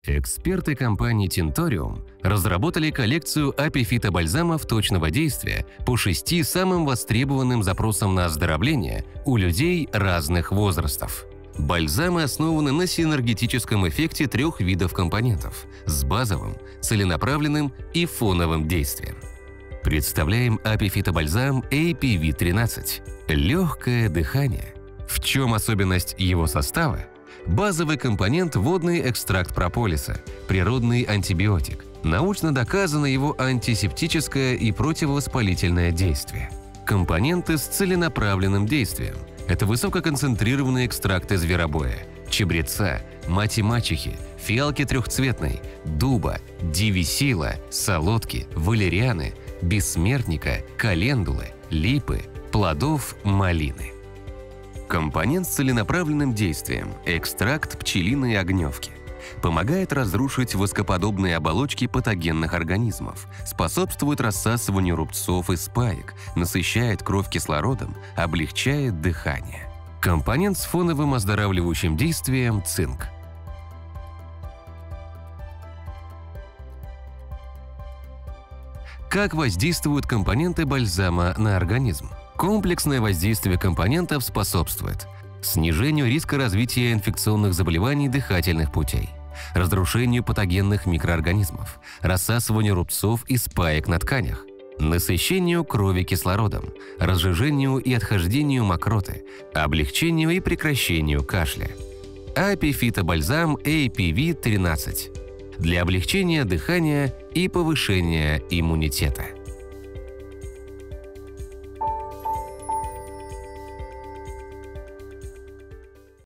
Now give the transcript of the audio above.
Эксперты компании Tintorium разработали коллекцию апифитобальзамов точного действия по 6 самым востребованным запросам на оздоровление у людей разных возрастов. Бальзамы основаны на синергетическом эффекте 3 видов компонентов – с базовым, целенаправленным и фоновым действием. Представляем апифитобальзам APV-13 – легкое дыхание. В чем особенность его состава? Базовый компонент – водный экстракт прополиса, природный антибиотик. Научно доказано его антисептическое и противовоспалительное действие. Компоненты с целенаправленным действием – это высококонцентрированные экстракты зверобоя, чебреца, мати-мачехи, фиалки трехцветной, дуба, дивисила, солодки, валерианы, бессмертника, календулы, липы, плодов малины. Компонент с целенаправленным действием – экстракт пчелиной огневки. Помогает разрушить воскоподобные оболочки патогенных организмов, способствует рассасыванию рубцов и спаек, насыщает кровь кислородом, облегчает дыхание. Компонент с фоновым оздоравливающим действием – цинк. Как воздействуют компоненты бальзама на организм? Комплексное воздействие компонентов способствует снижению риска развития инфекционных заболеваний дыхательных путей, разрушению патогенных микроорганизмов, рассасыванию рубцов и спаек на тканях, насыщению крови кислородом, разжижению и отхождению мокроты, облегчению и прекращению кашля. Апифитобальзам APV-13 для облегчения дыхания и повышения иммунитета.